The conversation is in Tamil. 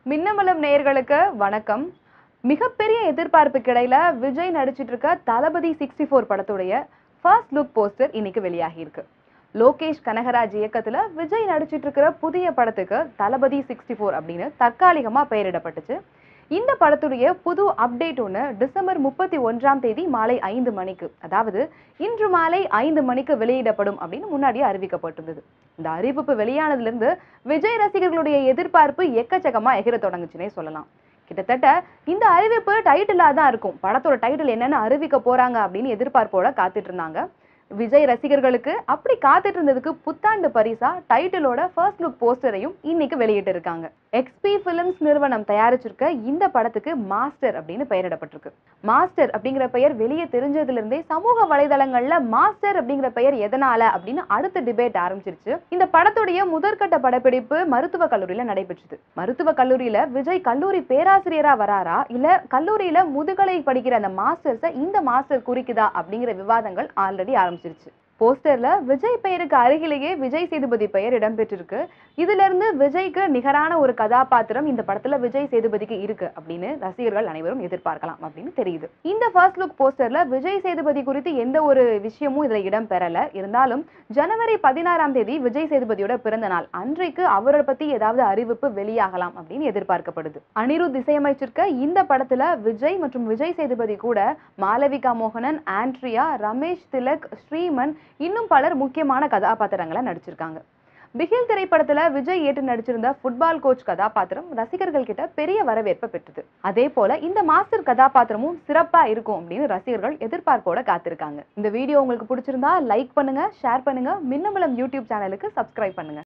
மின்னமலம் நேயர்களுக்கு வணக்கம். மிகப்பெரிய எதிர்பார்ப்புக்கு இடையில விஜய் நடிச்சிட்டு இருக்க தளபதி 64 படத்துடைய ஃபர்ஸ்ட் லுக் போஸ்டர் இன்னைக்கு வெளியாகி இருக்கு. லோகேஷ் கனகராஜ் இயக்கத்துல விஜய் நடிச்சிட்டு இருக்கிற புதிய படத்துக்கு தளபதி 64 அப்படின்னு தற்காலிகமா பெயரிடப்பட்டுச்சு. இந்த படத்துடைய புது அப்டேட் ஒன்று டிசம்பர் 31ஆம் தேதி மாலை 5 மணிக்கு, அதாவது இன்று மாலை 5 மணிக்கு வெளியிடப்படும் அப்படின்னு முன்னாடியே அறிவிக்கப்பட்டிருந்தது. இந்த அறிவிப்பு வெளியானதுல இருந்து விஜய் ரசிகர்களுடைய எதிர்பார்ப்பு எக்கச்சக்கமா எகிர தொடங்குச்சுன்னே சொல்லலாம். கிட்டத்தட்ட இந்த அறிவிப்பு டைட்டிலா தான் இருக்கும். படத்தோட டைட்டில் என்னன்னு அறிவிக்க போறாங்க அப்படின்னு எதிர்பார்ப்போட காத்துட்டு இருந்தாங்க. விஜய் ரசிகர்களுக்கு அப்படி காத்துட்டு இருந்ததுக்கு புத்தாண்டு பரிசா டைட்டிலோட ஃபர்ஸ்ட் லுக் போஸ்டரையும் இன்னைக்கு வெளியிட்டு இருக்காங்க. எக்ஸ்பி பிலிம்ஸ் நிறுவனம் தயாரிச்சிருக்க இந்த படத்துக்கு மாஸ்டர் அப்படின்னு பெயரிடப்பட்டிருக்கு. மாஸ்டர் அப்படிங்கிற பெயர் வெளியே தெரிஞ்சதுல இருந்தே சமூக வலைதளங்கள்ல மாஸ்டர் அப்படிங்கிற பெயர் எதனால அப்படின்னு அடுத்த டிபேட் ஆரம்பிச்சிருச்சு. இந்த படத்துடைய முதற்கட்ட படப்பிடிப்பு மருத்துவ கல்லூரியில நடைபெற்றது. மருத்துவ கல்லூரியில விஜய் கல்லூரி பேராசிரியரா வராரா இல்ல கல்லூரியில முதுகலை படிக்கிற அந்த மாஸ்டர்ஸை இந்த மாஸ்டர் குறிக்குதா அப்படிங்கிற விவாதங்கள் ஆல்ரெடி ஆரம்பிச்சிருச்சு. போஸ்டர்ல விஜய் பெயருக்கு அருகிலேயே விஜய் சேதுபதி பெயர் இடம்பெற்றிருக்கு. இதுல இருந்து விஜய்க்கு நிகரான ஒரு கதாபாத்திரம் இந்த படத்துல விஜய் சேதுபதிக்கு இருக்கு அப்படின்னு ரசிகர்கள் அனைவரும் எதிர்பார்க்கலாம் அப்படின்னு தெரியுது. இந்த ஃபர்ஸ்ட் லுக் போஸ்டர்ல விஜய் சேதுபதி குறித்து எந்த ஒரு விஷயமும் இதுல இடம் பெறல. இருந்தாலும் ஜனவரி 16ஆம் தேதி விஜய் சேதுபதியோட பிறந்த நாள் அன்றைக்கு அவரை பத்தி ஏதாவது அறிவிப்பு வெளியாகலாம் அப்படின்னு எதிர்பார்க்கப்படுது. அனிருத் இசையமைச்சிருக்க இந்த படத்துல விஜய் மற்றும் விஜய் சேதுபதி கூட மாளவிகா மோகனன், ஆண்ட்ரியா, ரமேஷ் திலக், ஸ்ரீமன் இன்னும் பலர் முக்கியமான கதாபாத்திரங்களை நடிச்சிருக்காங்க. பிகில் திரைப்படத்துல விஜய் ஏற்று நடிச்சிருந்த ஃபுட்பால் கோச் கதாபாத்திரம் ரசிகர்கள் கிட்ட பெரிய வரவேற்பை பெற்றது. அதே போல இந்த மாஸ்டர் கதாபாத்திரமும் சிறப்பா இருக்கும் அப்படின்னு ரசிகர்கள் எதிர்பார்ப்போட காத்திருக்காங்க. இந்த வீடியோ உங்களுக்கு பிடிச்சிருந்தா லைக் பண்ணுங்க, ஷேர் பண்ணுங்க, மின்னமலம் யூடியூப் சேனலுக்கு சப்ஸ்கிரைப் பண்ணுங்க.